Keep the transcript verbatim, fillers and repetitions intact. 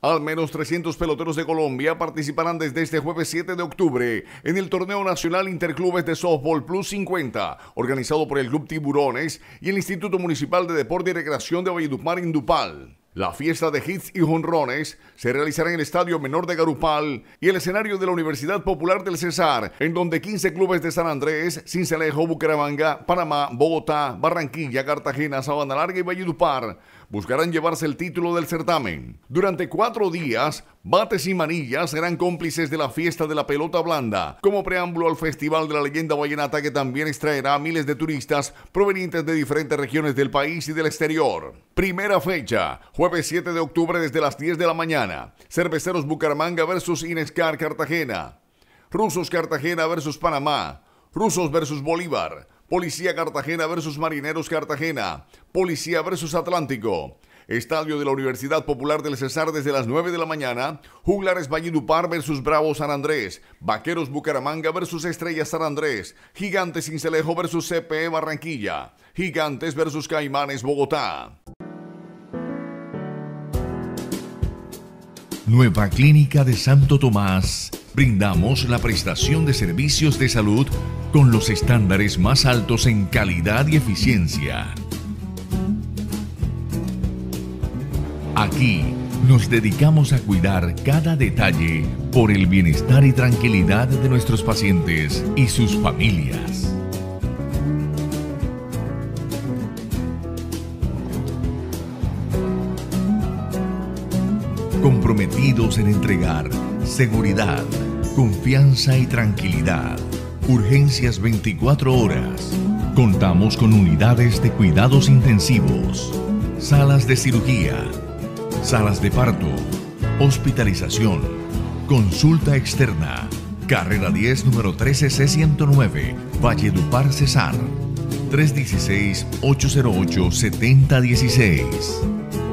Al menos trescientos peloteros de Colombia participarán desde este jueves siete de octubre en el Torneo Nacional Interclubes de Softball Plus cincuenta, organizado por el Club Tiburones y el Instituto Municipal de Deporte y Recreación de Valledupar, Indupal. La fiesta de hits y jonrones se realizará en el Estadio Menor de Garupal y el escenario de la Universidad Popular del Cesar, en donde quince clubes de San Andrés, Sincelejo, Bucaramanga, Panamá, Bogotá, Barranquilla, Cartagena, Sabana Larga y Valledupar buscarán llevarse el título del certamen. Durante cuatro días, bates y manillas serán cómplices de la fiesta de la pelota blanda, como preámbulo al Festival de la Leyenda Vallenata, que también extraerá a miles de turistas provenientes de diferentes regiones del país y del exterior. Primera fecha, jueves siete de octubre desde las diez de la mañana. Cerveceros Bucaramanga versus Inescar Cartagena. Rusos Cartagena versus Panamá. Rusos versus Bolívar. Policía Cartagena versus Marineros Cartagena. Policía versus Atlántico. Estadio de la Universidad Popular del Cesar desde las nueve de la mañana. Juglares Valledupar versus Bravos San Andrés. Vaqueros Bucaramanga versus Estrellas San Andrés. Gigantes Sincelejo versus C P E Barranquilla. Gigantes versus Caimanes Bogotá. Nueva Clínica de Santo Tomás. Brindamos la prestación de servicios de salud con los estándares más altos en calidad y eficiencia. Aquí nos dedicamos a cuidar cada detalle por el bienestar y tranquilidad de nuestros pacientes y sus familias. Comprometidos en entregar seguridad, confianza y tranquilidad. Urgencias veinticuatro horas. Contamos con unidades de cuidados intensivos, salas de cirugía, salas de parto, hospitalización, consulta externa. Carrera diez, número trece C ciento nueve, Valledupar, Cesar. tres uno seis, ocho cero ocho, siete cero uno seis.